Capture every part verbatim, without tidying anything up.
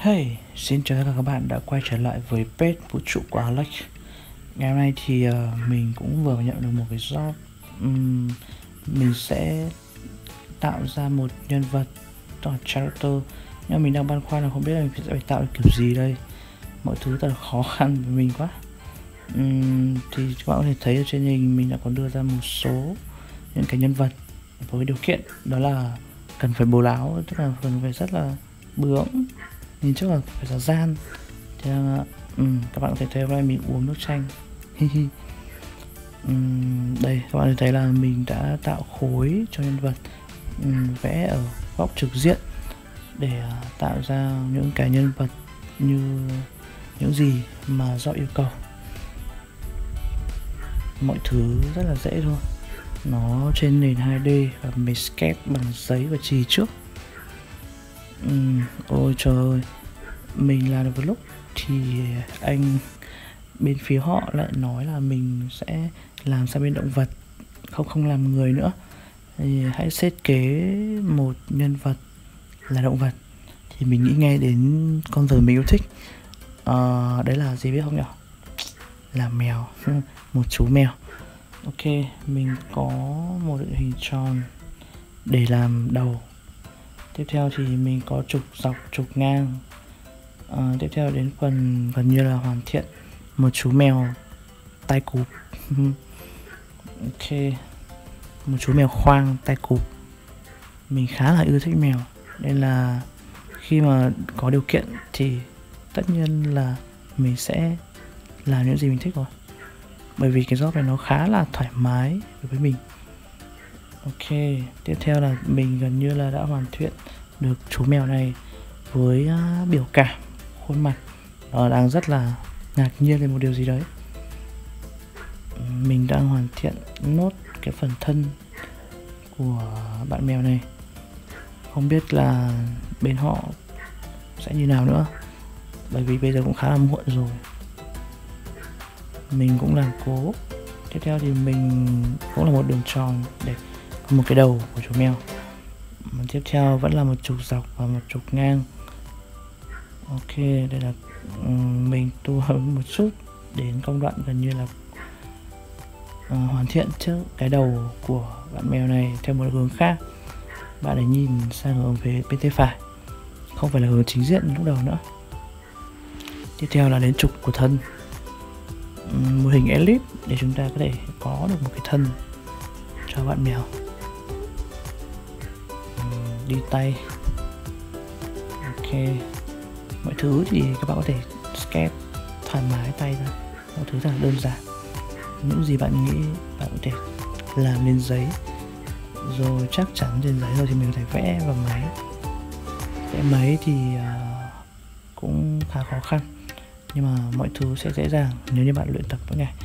Hey, xin chào tất cả các bạn đã quay trở lại với page vũ trụ của Alex. Ngày hôm nay thì uh, mình cũng vừa nhận được một cái job. um, Mình sẽ tạo ra một nhân vật, đó là character. Nhưng mình đang băn khoăn là không biết là mình sẽ phải tạo được kiểu gì đây. Mọi thứ thật là khó khăn với mình quá. um, Thì các bạn có thể thấy ở trên hình mình đã có đưa ra một số những cái nhân vật với điều kiện đó là cần phải bố láo, tức là cần phải rất là bướng, nhìn trước là phải là gian. Thì là, um, các bạn có thể thấy hôm nay mình uống nước chanh. um, Đây các bạn có thể thấy là mình đã tạo khối cho nhân vật, um, vẽ ở góc trực diện để uh, tạo ra những cái nhân vật như những gì mà do yêu cầu. Mọi thứ rất là dễ thôi, nó trên nền hai D và mình sketch bằng giấy và chì trước. um, Ôi trời ơi, mình làm được một lúc thì anh bên phía họ lại nói là mình sẽ làm sang bên động vật, không không làm người nữa. Thì hãy thiết kế một nhân vật là động vật. Thì mình nghĩ ngay đến con vật mình yêu thích. à, Đấy là gì biết không nhỉ? Là mèo. Một chú mèo. Ok, mình có một hình tròn để làm đầu. Tiếp theo thì mình có trục dọc, trục ngang. à, Tiếp theo đến phần gần như là hoàn thiện một chú mèo tai cụp. Ok, một chú mèo khoang tai cụp. Mình khá là yêu thích mèo, nên là khi mà có điều kiện thì tất nhiên là mình sẽ làm những gì mình thích rồi, bởi vì cái job này nó khá là thoải mái đối với mình. Ok, tiếp theo là mình gần như là đã hoàn thiện được chú mèo này với uh, biểu cảm khuôn mặt nó đang rất là ngạc nhiên về một điều gì đấy. Mình đang hoàn thiện nốt cái phần thân của bạn mèo này. Không biết là bên họ sẽ như nào nữa, bởi vì bây giờ cũng khá là muộn rồi. Mình cũng làm cố. Tiếp theo thì mình cũng là một đường tròn để có một cái đầu của chú mèo. Tiếp theo vẫn là một trục dọc và một trục ngang. Ok, đây là um, mình tu hợp một chút đến công đoạn gần như là uh, hoàn thiện trước cái đầu của bạn mèo này theo một hướng khác. Bạn ấy nhìn sang hướng về bên tay phải, không phải là hướng chính diện lúc đầu nữa. Tiếp theo là đến trục của thân, um, một hình ellipse để chúng ta có thể có được một cái thân cho bạn mèo. um, Đi tay. Ok, mọi thứ thì các bạn có thể sketch thoải mái tay ra, mọi thứ rất là đơn giản. Những gì bạn nghĩ bạn có thể làm lên giấy, rồi chắc chắn trên giấy rồi thì mình có thể vẽ vào máy. Vẽ máy thì uh, cũng khá khó khăn, nhưng mà mọi thứ sẽ dễ dàng nếu như bạn luyện tập mỗi ngày.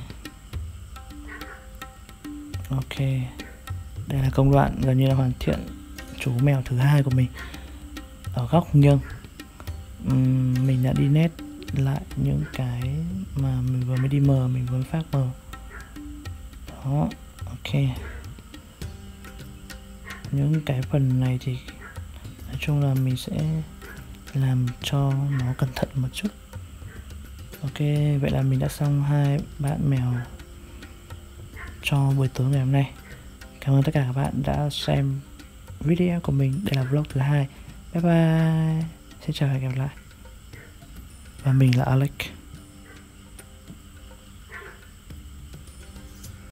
Ok, đây là công đoạn gần như là hoàn thiện chú mèo thứ hai của mình. Ở góc nghiêng, uhm, mình đã đi nét lại những cái mà mình vừa mới đi mờ, mình vừa mới phát mờ. Đó, ok. Những cái phần này thì nói chung là mình sẽ làm cho nó cẩn thận một chút. Ok, vậy là mình đã xong hai bạn mèo cho buổi tối ngày hôm nay. Cảm ơn tất cả các bạn đã xem video của mình. Đây là vlog thứ hai. Bye bye. Xin chào và hẹn gặp lại. Và mình là Alex.